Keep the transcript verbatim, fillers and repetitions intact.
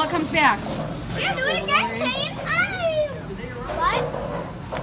what comes back. Yeah, do it again, Kane.